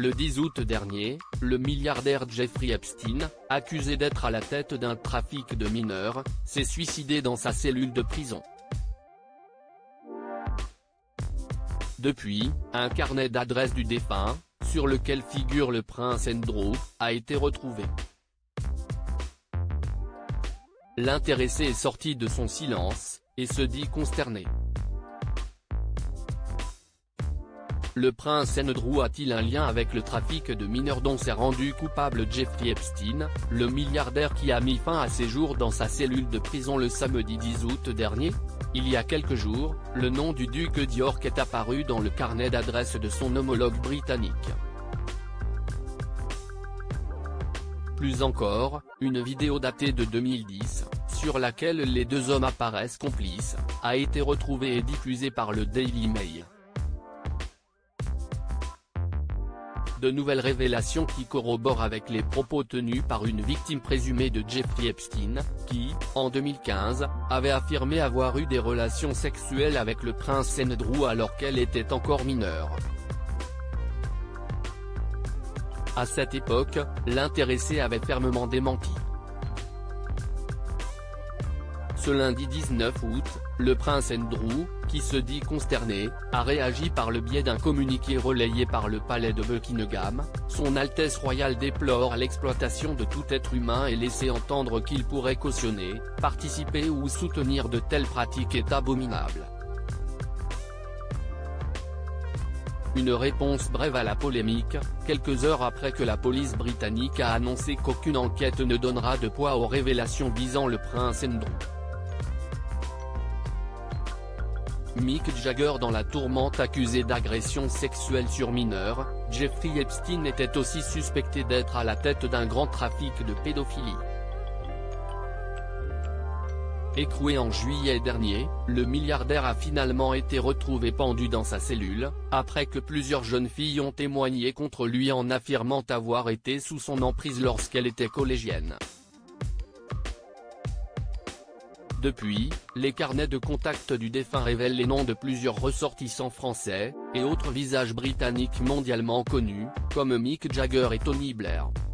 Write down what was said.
Le 10 août dernier, le milliardaire Jeffrey Epstein, accusé d'être à la tête d'un trafic de mineurs, s'est suicidé dans sa cellule de prison. Depuis, un carnet d'adresses du défunt, sur lequel figure le prince Andrew, a été retrouvé. L'intéressé est sorti de son silence, et se dit consterné. Le prince Andrew a-t-il un lien avec le trafic de mineurs dont s'est rendu coupable Jeffrey Epstein, le milliardaire qui a mis fin à ses jours dans sa cellule de prison le samedi 10 août dernier? Il y a quelques jours, le nom du duc d'York est apparu dans le carnet d'adresses de son homologue britannique. Plus encore, une vidéo datée de 2010, sur laquelle les deux hommes apparaissent complices, a été retrouvée et diffusée par le Daily Mail. De nouvelles révélations qui corroborent avec les propos tenus par une victime présumée de Jeffrey Epstein, qui, en 2015, avait affirmé avoir eu des relations sexuelles avec le prince Andrew alors qu'elle était encore mineure. À cette époque, l'intéressé avait fermement démenti. Ce lundi 19 août, le prince Andrew, qui se dit consterné, a réagi par le biais d'un communiqué relayé par le palais de Buckingham. Son Altesse royale déplore l'exploitation de tout être humain et laisse entendre qu'il pourrait cautionner, participer ou soutenir de telles pratiques est abominable. Une réponse brève à la polémique, quelques heures après que la police britannique a annoncé qu'aucune enquête ne donnera de poids aux révélations visant le prince Andrew. Mick Jagger dans la tourmente accusé d'agression sexuelle sur mineurs, Jeffrey Epstein était aussi suspecté d'être à la tête d'un grand trafic de pédophilie. Écroué en juillet dernier, le milliardaire a finalement été retrouvé pendu dans sa cellule, après que plusieurs jeunes filles ont témoigné contre lui en affirmant avoir été sous son emprise lorsqu'elle était collégienne. Depuis, les carnets de contact du défunt révèlent les noms de plusieurs ressortissants français, et autres visages britanniques mondialement connus, comme Mick Jagger et Tony Blair.